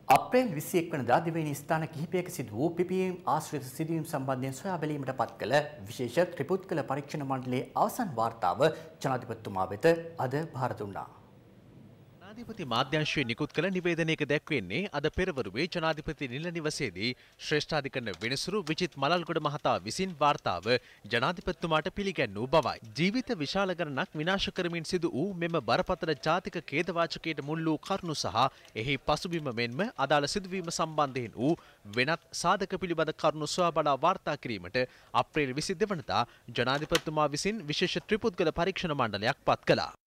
අප්‍රේල් 21 වනදා දිවයින ස්ථාන කිහිපයක සිදු වූ පිපිීම් ආශ්‍රිත සිදුවීම් සම්බන්ධයෙන් සොයා බැලීමට පත් කළ විශේෂ ත්‍රිපුත්කල පරීක්ෂණ මණ්ඩලයේ අවසන් වාර්තාව ජනාධිපතිතුමා වෙත අද භාර දුන්නා. ජනාධිපති මාධ්‍යංශයේ නිකුත් කළ නිවේදනයක දැක්වෙන්නේ අද පෙරවරුවේ ජනාධිපති නිල නිවසේදී ශ්‍රේෂ්ඨාධිකරණ වෙනසුරු විජිත් මලල්ගොඩ මහතා විසින් වාර්තාව ජනාධිපතිතුමාට පිළිගැන්වූ බවයි. ජීවිත විශාල ගණනක් විනාශ කරමින් සිදු වූ මෙම බරපතල ජාතික ඛේදවාචකයට මුල් වූ කරුණු සහ එහි පසුබිම මෙන්ම අදාළ සිදුවීම සම්බන්ධයෙන් වූ වෙනත් සාධක පිළිබඳ කරුණු සොයා බලා වාර්තා කිරීමට අප්‍රේල් 22 වනදා ජනාධිපතිතුමා විසින් විශේෂ ත්‍රිපුද්ගල පරීක්ෂණ මණ්ඩලයක් පත් කළා.